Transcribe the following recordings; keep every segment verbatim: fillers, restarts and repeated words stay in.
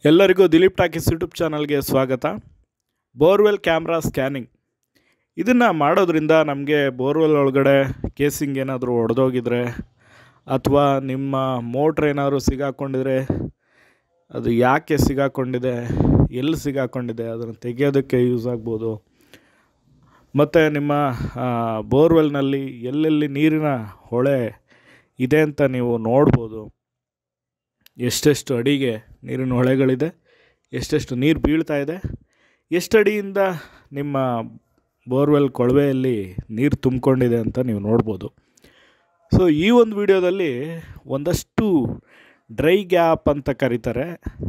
ಎಲ್ಲರಿಗೂ Dilip talkies YouTube ಚಾನಲ್ಗೆ ಸ್ವಾಗತ. ಬೋರ್ವೆಲ್ ಕ್ಯಾಮ್ರಾ ಸ್ಕ್ಯಾನಿಂಗ್ ಇದನ್ನು ಮಾಡೋದ್ರಿಂದ ನಮಗೆ ಬೋರ್ವೆಲ್ ಒಳಗಡೆ ಕೇಸಿಂಗ್ ಏನಾದರೂ ಒಡೆದೋಗಿದ್ರೆ ಅಥವಾ ನಿಮ್ಮ ಮೋಟ್ರ್ ಏನಾದರೂ ಸಿಗಾಕೊಂಡಿದ್ರೆ ಅದು ಯಾಕೆ ಸಿಗಾಕೊಂಡಿದೆ, ಎಲ್ಲಿ ಸಿಗಾಕೊಂಡಿದೆ ಅದನ್ನು ತೆಗೆಯೋದಕ್ಕೆ ಯೂಸ್ ಆಗ್ಬೋದು. ಮತ್ತು ನಿಮ್ಮ ಬೋರ್ವೆಲ್ನಲ್ಲಿ ಎಲ್ಲೆಲ್ಲಿ ನೀರಿನ ಹೊಳೆ ಇದೆ ಅಂತ ನೀವು ನೋಡ್ಬೋದು. ಎಷ್ಟೆಷ್ಟು ಅಡಿಗೆ ನೀರಿನ ಹೊಳೆಗಳಿದೆ, ಎಷ್ಟೆಷ್ಟು ನೀರು ಬೀಳ್ತಾ ಇದೆ, ಎಷ್ಟು ಅಡಿಯಿಂದ ನಿಮ್ಮ ಬೋರ್ವೆಲ್ ಕೊಳವೆಯಲ್ಲಿ ನೀರು ತುಂಬಿಕೊಂಡಿದೆ ಅಂತ ನೀವು ನೋಡ್ಬೋದು. ಸೊ ಈ ಒಂದು ವಿಡಿಯೋದಲ್ಲಿ ಒಂದಷ್ಟು ಡ್ರೈ ಗ್ಯಾಪ್ ಅಂತ ಕರೀತಾರೆ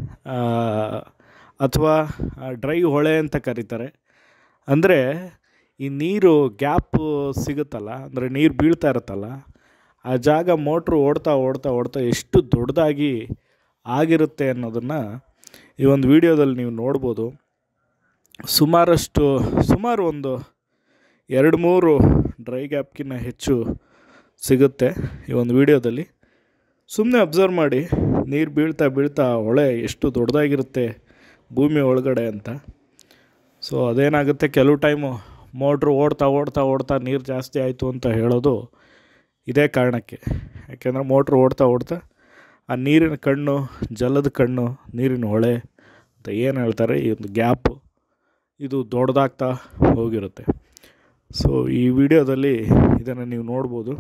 ಅಥವಾ ಡ್ರೈ ಹೊಳೆ ಅಂತ ಕರೀತಾರೆ. ಅಂದರೆ ಈ ನೀರು ಗ್ಯಾಪು ಸಿಗುತ್ತಲ್ಲ, ಅಂದರೆ ನೀರು ಬೀಳ್ತಾ ಇರುತ್ತಲ್ಲ, ಆ ಜಾಗ ಮೋಟ್ರು ಓಡ್ತಾ ಓಡ್ತಾ ಓಡ್ತಾ ಎಷ್ಟು ದೊಡ್ಡದಾಗಿ ಆಗಿರುತ್ತೆ ಅನ್ನೋದನ್ನು ಈ ಒಂದು ವಿಡಿಯೋದಲ್ಲಿ ನೀವು ನೋಡ್ಬೋದು. ಸುಮಾರಷ್ಟು ಸುಮಾರು ಒಂದು ಎರಡು ಮೂರು ಡ್ರೈ ಗ್ಯಾಪ್ಗಿನ್ನ ಹೆಚ್ಚು ಸಿಗುತ್ತೆ ಈ ಒಂದು ವಿಡಿಯೋದಲ್ಲಿ. ಸುಮ್ಮನೆ ಅಬ್ಸರ್ವ್ ಮಾಡಿ, ನೀರು ಬೀಳ್ತಾ ಬೀಳ್ತಾ ಹೊಳೆ ಎಷ್ಟು ದೊಡ್ಡದಾಗಿರುತ್ತೆ ಭೂಮಿ ಒಳಗಡೆ ಅಂತ. ಸೊ ಅದೇನಾಗುತ್ತೆ, ಕೆಲವು ಟೈಮು ಮೋಟ್ರು ಓಡ್ತಾ ಓಡ್ತಾ ಓಡ್ತಾ ನೀರು ಜಾಸ್ತಿ ಆಯಿತು ಅಂತ ಹೇಳೋದು ಇದೇ ಕಾರಣಕ್ಕೆ. ಯಾಕೆಂದರೆ ಮೋಟ್ರು ಓಡ್ತಾ ಓಡ್ತಾ ಆ ನೀರಿನ ಕಣ್ಣು, ಜಲದ ಕಣ್ಣು, ನೀರಿನ ಹೊಳೆ ಅಂತ ಏನು ಹೇಳ್ತಾರೆ, ಈ ಒಂದು ಗ್ಯಾಪು ಇದು ದೊಡ್ಡದಾಗ್ತಾ ಹೋಗಿರುತ್ತೆ. ಸೊ ಈ ವಿಡಿಯೋದಲ್ಲಿ ಇದನ್ನು ನೀವು ನೋಡ್ಬೋದು.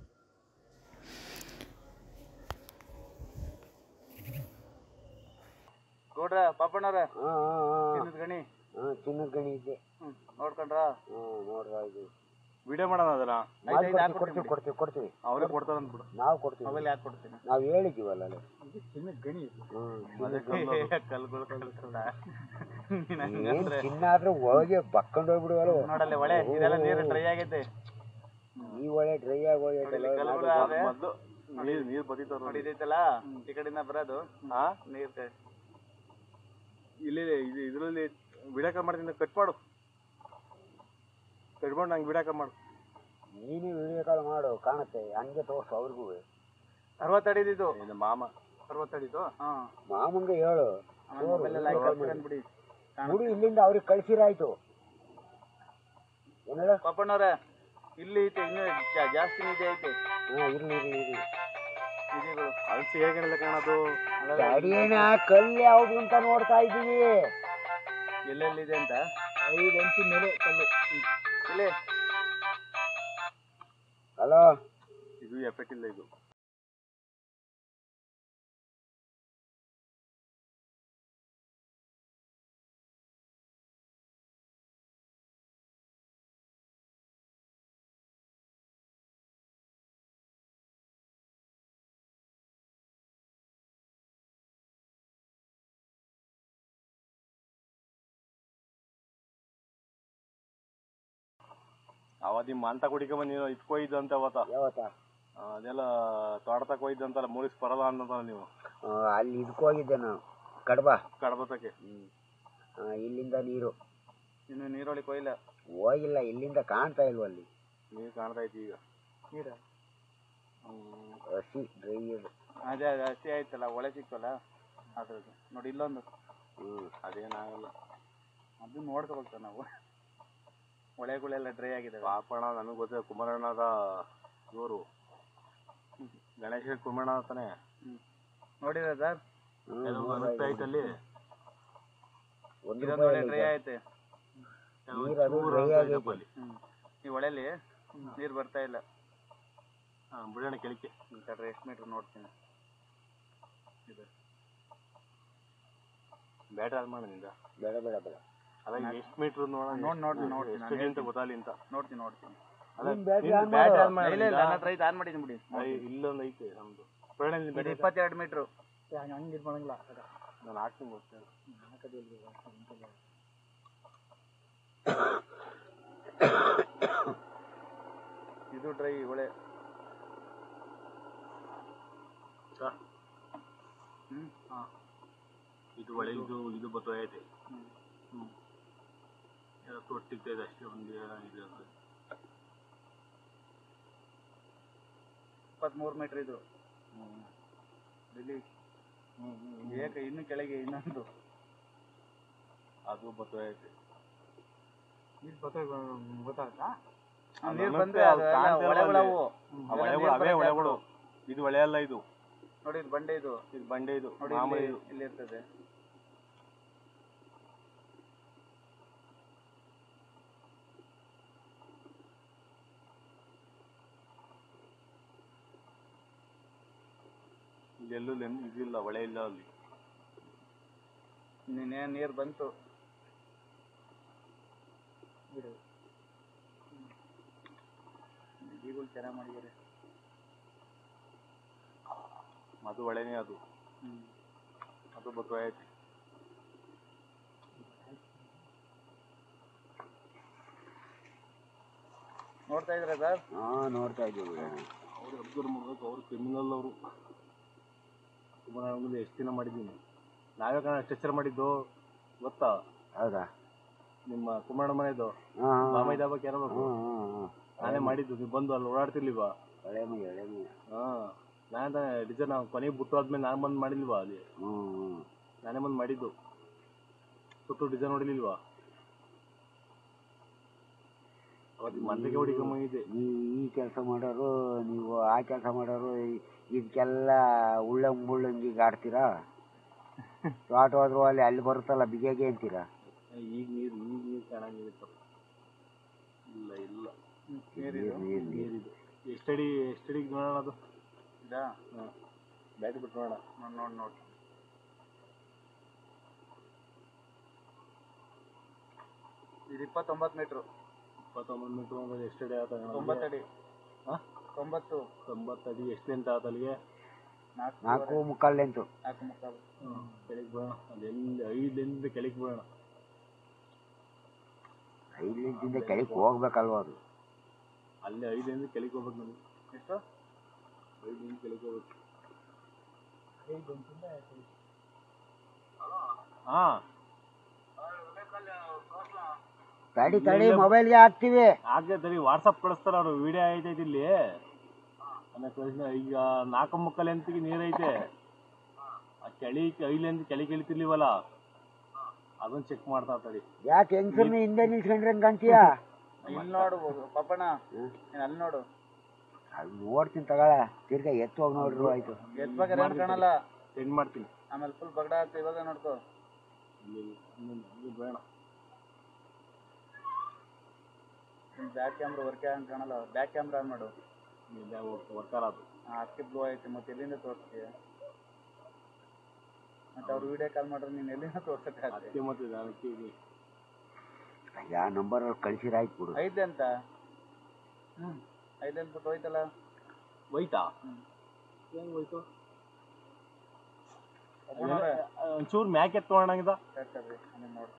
ನೋಡ್ರ ಪಾಪಣ್ಣವ್ರ ಚಿನ್ನದ ಗಣಿ ಚಿನ್ನದ ಗಣಿ ಇದೆ ನೋಡ್ಕೊಂಡ್ರ ನೋಡ್ರ ಇದು ವಿಡಿಯೋ ಮಾಡೋಣ ಅದನ್ನ ಕೊಡ್ತೀವಿ ಕೊಡ್ತೀವಿ ಕೊಡ್ತೀವಿ ಅವರೇ ಕೊಡ್ತಾರ ಅಂದ್ಬಿಡು. ನಾವು ಕೊಡ್ತೀವಿ, ಮೊಬೈಲ್ ಯಾಕೆ ಕೊಡ್ತೀನಿ, ನಾವು ಹೇಳಿದ್ದೀವಲ್ಲ ಚಿನ್ನದ ಗಣಿ ಚಿನ್ನ ಆದ್ರೆ ಒಳಗೆ ಬಕ್ಕೊಂಡು ಹೋಗ್ಬಿಡುವಲ್ಲ. ನೋಡಲ್ಲ ಒಳ್ಳೆ ಇದೆಲ್ಲ ನೀರು ಡ್ರೈ ಆಗೈತೆ, ಈ ಒಳ್ಳೆ ಡ್ರೈ ಆಗಿ ಮೊದ್ಲು ನೀರ್ ನೀರ್ ಬದಿತಾರ ನೋಡಿದೈತಲ್ಲ ಈ ಕಡೆಯಿಂದ ಬರೋದು ಹಾ ನೀರ್ ಇಲ್ಲಿ ಇದು ಇದ್ರಲ್ಲಿ ವಿಡಿಯೋ ಕಾಲ್ ಮಾಡ್ತೀನಿ, ಕಟ್ ಮಾಡು, ಕಟ್ಕೊಂಡು ನಂಗೆ ವಿಡಿಯೋ ಕಾಲ್ ಮಾಡು. ನೀನು ವಿಡಿಯೋ ಕಾಲ್ ಮಾಡು, ಕಾಣುತ್ತೆ ಹಂಗೆ ತೋರ್ಸು ಅವ್ರಿಗೂ. ಅರವತ್ತಡಿದು ಇದು ಮಾಮ, ಅರವತ್ತಡಿದು ಹಾ ಮಾಮಂಗೆ ಹೇಳು ಬಿಡಿ ಬಿಡು, ಇಲ್ಲಿಂದ ಅವ್ರಿಗೆ ಕಳ್ಸಿರಾಯ್ತು. ಏನ ಪಾಪಣ್ಣವ್ರೆ ಇಲ್ಲಿ ಐತೆ, ಇನ್ನೂ ಜಾಸ್ತಿ ನಿಧಿ ಐತೆ. ಹಾ ಇರ್ಲಿ ಇರ್ಲಿ ಇರ್ಲಿ ನಿಧಿಗಳು ಅಲ್ಸಿ ಹೇಗಿರಲ್ಲ ಕಾಣೋದು. ಅಡಿಯೇನ ಕಲ್ಲು ಯಾವ್ದು ಅಂತ ನೋಡ್ತಾ ಇದ್ದೀವಿ, ಎಲ್ಲೆಲ್ಲಿದೆ ಅಂತ. ಐದು ಅಂಚು ಮೇಲೆ ಕಲ್ಲು ಇಲ್ಲಿ. ಹಲೋ, ಇದು ಎಫೆಕ್ಟ್ ಇಲ್ಲ ಇದು. ಅವತ್ತಿ ಮಾಂತ ಕುಡಿಕೊಂಬ ನೀವು ಇಟ್ಕೊಯ್ದು ಅಂತ ಅವತ್ತ ಯಾವತ್ತ ಅದೆಲ್ಲ ತೋಟತಕ್ಕೆ ಹೋಯ್ದು ಅಂತಲ್ಲ, ಮೂರಿಸ್ ಬರಲ್ಲ ಅನ್ನೋದಲ್ಲ ನೀವು. ಅಲ್ಲಿ ಇದಕ್ಕೆ ಹೋಗಿದ್ದೆ ನಾನು, ಕಡಬ ಕಡಬತಕ್ಕೆ. ಹ್ಮ್ ಇಲ್ಲಿಂದ ನೀರು ಇನ್ನು ನೀರೊಳಗೆ ಹೋಗಿಲ್ಲ, ಹೋಗಿಲ್ಲ, ಇಲ್ಲಿಂದ ಕಾಣ್ತಾ ಇಲ್ವ ಅಲ್ಲಿ ನೀರು ಕಾಣ್ತಾ ಐತಿ ಈಗ. ನೀರ ಹಸಿ ಡ್ರೈ ಅದೇ ಅದೇ ಹಸಿ ಆಯ್ತಲ್ಲ, ಒಳೆ ಸಿಕ್ತಲ್ಲ ಅದ್ರದ್ದು ನೋಡಿ. ಇಲ್ಲೊಂದು ಹ್ಮ್ ಅದೇನಾಗಲ್ಲ, ಅದು ನೋಡ್ಕೋಬೇಕು ನಾವು. ಹೊಳೆಗಳೆಲ್ಲ ಡ್ರೈ ಆಗಿದೆ. ಪಾಪಣ್ಣ ನನಗೆ ಗೊತ್ತಿದೆ, ಕುಮಾರಣ್ಣದ ಇವರು ಗಣೇಶ ಕುಮಾರಣ್ಣ ಅಂತಾನೆ ನೋಡಿರ ಸರ್. ಐತಲ್ಲಿ ಒಂದು ಡ್ರೈ ಐತೆ, ಈ ಹೊಳೆಲಿ ನೀರು ಬರ್ತಾ ಇಲ್ಲ. ಬಿಡೋಣ ಕೆಳಕ್ಕೆ ಎಷ್ಟು ಮೀಟ್ರ್ ನೋಡ್ತೀನಿ. ಬ್ಯಾಟ್ರಿ ಆನ್ ಮಾಡಿದ ಬೇಡ ಬೇಡ ಬೇಡ ಅಲ್ಲ, ಎಷ್ಟು ಮೀಟ್ರ್ ನೋಡೋಣ, ನೋಡಿ ನೋಡಿ ನೋಡ್ತೀನಿ ಅಂತ ಗೊತ್ತಾಗಲಿ ಅಂತ ನೋಡ್ತೀನಿ ನೋಡ್ತೀನಿ. ಆನ್ ಮಾಡಿದ್ದೀನಿ ಬಿಡಿ, ಇಲ್ಲೊಂದು ಐತೆ ನಮ್ದು ಇಪ್ಪತ್ತೆರಡು ಮೀಟ್ರು. ಹಂಗೆ ಇದು ಮಾಡಂಗಿಲ್ಲ, ನಾನು ಹಾಕ್ತೀನಿ ಗೊತ್ತೇನೆ. ಇದು ಡ್ರೈ ಹೊಳೆ. ಹ್ಮ್ ಹಾ ಇದು ಹೊಳೆ, ಇದು ಇದು ಬತ್ತ ಐತೆ. ಹ್ಮ್ ತೊಟ್ಟಿಗ್ತಾ ಇದೆ ಅಷ್ಟೇ, ಒಂದು ಇದು ಇಪ್ಪತ್ಮೂರು ಮೀಟ್ರ್ ಇದು. ಇಲ್ಲಿ ಏಕೆ ಇನ್ನು ಕೆಳಗೆ ಇನ್ನೊಂದು ಅದು ಬತ್ತೈತೆ. ನೀರು ಬತ್ತ ಗೊತ್ತಾಗ್ತಾ ಆ ನೀರು ನನ್ನಂತೆ ಬಂದ್ರೆ ಅದು ಕಾಣ್ತಿರಲ್ಲ ಒಳೆಗಳು ಅಲ್ಲಿ. ಅವು ಆ ಒಳೆಗಳು ಅವೇ ಒಳೆಗಳು. ಇದು ಒಳೆ ಅಲ್ಲ, ಇದು ನೋಡಿ ಇದು ಬಂಡೆ ಇದು ಇದು ಬಂಡೆ, ಇದು ನೋಡಿ ಮಾಮೂಲಿ ಇಲ್ಲಿ ಇದು. ಇಲ್ಲಿ ಇರ್ತದೆ. ಇಲ್ಲೆಲ್ಲೂ ಲೆನ್- ಇದಿಲ್ಲ, ಒಳೆ ಇಲ್ಲ ಅಲ್ಲಿ. ನಿನ್ನೆ ನೀರು ಬಂತು ಬಿಡು. ನದಿಗಳು ಚೆನ್ನಾಗಿ ಮಾಡಿದ್ದಾರೆ. ಅದು ಒಳೆನೇ, ಅದು ಹ್ಮ್ ಅದು ಬತ್ತೈತೆ. ನೋಡ್ತಾ ಇದ್ರ ಸರ್? ಹಾ ನೋಡ್ತಾ ಇದ್ದೀವಿ. ಅವ್ರು ಅಬ್ದುಲ್ ಮುಗಕ್ ಅವ್ರು ಕ್ರಿಮಿನಲ್ ಅವರು. ಕುಮಾರಣ್ಣಂದು ಎಷ್ಟು ದಿನ ಮಾಡಿದ್ದೀನಿ. ನಾವೇ ಕಣ ಸ್ಟ್ರೆಚರ್ ಮಾಡಿದ್ದು ಗೊತ್ತಾ? ಹೌದಾ? ನಿಮ್ಮ ಕುಮಾರಣ್ಣ ಮನೆದು ಹಾ ಬಾಮೈದ ಹಬ್ಬಕ್ಕೆ ಇರಬೇಕು. ಹಾ ನಾನೇ ಮಾಡಿದ್ದು. ನೀವು ಬಂದು ಅಲ್ಲಿ ಓಡಾಡ್ತಿರ್ಲಿಲ್ವಾ? ಹಳೆ ಮೈ ಹಳೆ ಮೈ. ಹಾ, ನಾನು ಡಿಸೈನ್ ಕೊನೆಗೆ ಬಿಟ್ಟು ಆದ್ಮೇಲೆ ನಾನು ಬಂದು ಮಾಡಿಲ್ವಾ ಅಲ್ಲಿ? ಹ್ಮ್ ನಾನೇ ಬಂದು ಮಾಡಿದ್ದು. ಸುತ್ತು ಡಿಸೈನ್ ಹೊಡಿಲಿಲ್ವಾ? ಅವತ್ತು ಮಂದಿಗೆ ಹೊಡಿಕೊಂಬಂದಿದ್ದೆ. ನೀವು ಈ ಕೆಲಸ ಮಾಡೋರು, ನೀವು ಆ ಕೆಲಸ ಮಾಡೋರು, ಇದಕ್ಕೆಲ್ಲ ಉಳ್ಳಂಗ್ ಮುಳ್ಳಂಗಿಗೆ ಆಡ್ತೀರಾ? ತೋಟ ಹೋದ್ರು ಅಲ್ಲಿ ಅಲ್ಲಿ ಬರುತ್ತಲ್ಲ ಬಿಗೆಗೆ ಅಂತೀರಾ? ಈಗ ನೀರು ಈಗ ನೀರು ಚೆನ್ನಾಗಿರುತ್ತೆ. ಇಲ್ಲ ಇಲ್ಲ ನೀರು ನೀರು ನೀರಿದೆ. ಎಷ್ಟಡಿ ಎಷ್ಟಡಿಗೆ ನೋಡೋಣ ಅದು? ಇದಾ? ಹಾಂ, ಬ್ಯಾಟ್ರಿ ಬಿಟ್ಟು ನೋಡೋಣ. ನೋಡಿ ನೋಡಿ ನೋಡಿ ಇದು ಇಪ್ಪತ್ತೊಂಬತ್ತು ಮೀಟ್ರು. ಇಪ್ಪತ್ತೊಂಬತ್ತು ಮೀಟ್ರ್ ಅಂದ್ರೆ ಎಷ್ಟಡಿ ಆತ? ತೊಂಬತ್ತಡಿ. ಹಾಂ, ತೊಂಬತ್ತು ತೊಂಬತ್ತಡಿ. ಎಷ್ಟು ಲೆಂತ್ ಆತ ಅಲ್ಲಿಗೆ? ನಾಲ್ಕು ನಾಲ್ಕು ಮುಕ್ಕಾಲು ಲೆಂತು. ನಾಲ್ಕು ಮುಕ್ಕಾಲು. ಹ್ಞೂ, ಕೆಳಗೆ ಬೀಳೋಣ. ಅಲ್ಲಿ ಎಲ್ಲಿ ಐದರಿಂದ ಕೆಳಗೆ ಬೀಳೋಣ. ಐದು ಲೆಂತಿಂದ ಕೆಳಗೆ ಹೋಗ್ಬೇಕಲ್ವ ಅದು? ಅಲ್ಲಿ ಐದರಿಂದ ಕೆಳಗೆ ಹೋಗ್ಬೇಕು ನಮಗೆ. ಎಷ್ಟು? ಐದರಿಂದ ಕೆಳಗೆ ಹೋಗ್ಬೇಕು. ಹಾಂ, ತಡಿ ತಡಿ ಮೊಬೈಲ್ಗೆ ಹಾಕ್ತಿವಿ. ಹಾಗೆ ತಡಿ, ವಾಟ್ಸಪ್ ಕಳಿಸ್ತಾರ ಅವರು. ವಿಡಿಯೋ ಐತೈತಿ ಇಲ್ಲಿ. ಆಮೇಲೆ ಕಳಿಸಿದ ಈಗ ನಾಲ್ಕು ಮುಕ್ಕಾಲು ಲೆಂತ್ಗೆ ನೀರೈತೆ. ಆ ಕೆಳಿ ಐದು ಲೆಂತ್ ಕೆಳಗೆ ಇಳಿತಿರ್ಲಿವಲ್ಲ, ಅದನ್ನ ಚೆಕ್ ಮಾಡ್ತಾ ತಡಿ. ಯಾಕೆ ಹೆಂಗಸರ್ನ ಹಿಂದೆ ನಿಲ್ಸ್ಕೊಂಡ್ರೆ ಕಾಣ್ತೀಯಾ? ಇಲ್ಲಿ ನೋಡು ಪಪ್ಪಣ್ಣ, ನೀನ್ ಅಲ್ಲಿ ನೋಡು. ಅದು ನೋಡ್ತೀನಿ ತಗೊಳ. ತಿರ್ಗಾ ಎತ್ತು ಹೋಗಿ ನೋಡ್ರು ಆಯ್ತು. ಎತ್ಬೇಕಾದ್ರೆ ಏನು ಕಾಣಲ್ಲ. ಸೆಂಡ್ ಮಾಡ್ತೀನಿ. ಆಮೇಲೆ ಫುಲ್ ಬಗಡ ಆಗ್ತದೆ. ಇವಾಗ ನೋಡ್ಕೋ. ಇಲ್ಲಿ ಇಲ್ಲಿ ಬೇಡ. ಬ್ಯಾಕ್ ಕ್ಯಾಮ್ರಾ ವರ್ಕ್ ಆಗಂಗೆ ಕಾಣಲ್ಲ. ಬ್ಯಾಕ್ ಕ್ಯಾಮ್ರಾ ಆನ್ ಮಾಡು. ವರ್ಕರ್ ಅದು. ಅದಕ್ಕೆ ಬ್ಲೂ ಐತೆ. ಮತ್ತೆ ಎಲ್ಲಿಂದ ತೋರಿಸ್ತೀಯ? ಮತ್ತೆ ಅವ್ರು ವಿಡಿಯೋ ಕಾಲ್ ಮಾಡ್ರೆ ನೀನು ಎಲ್ಲಿಂದ ತೋರ್ಸಕ್ಕೆ ಆಗ್ತದೆ? ಅದಕ್ಕೆ ಮತ್ತೆ ಅದಕ್ಕೆ ಯಾ ನಂಬರ್ ಅವ್ರು ಕಳಿಸಿರಾಯ್ತು ಬಿಡು. ಐತೆ ಅಂತ. ಹ್ಞೂ ಐತೆ ಅಂತ ಬಿಟ್ಟು ಹೋಯ್ತಲ್ಲ. ಹೋಯ್ತಾ? ಹ್ಞೂ ಹೆಂಗೆ ಹೋಯ್ತು? ನೋಡ ಒಂಚೂರು ಮ್ಯಾಕೆ ಎತ್ತೋಣಂಗಿದ. ಸರಿ ಸರಿ ನೋಡಿ.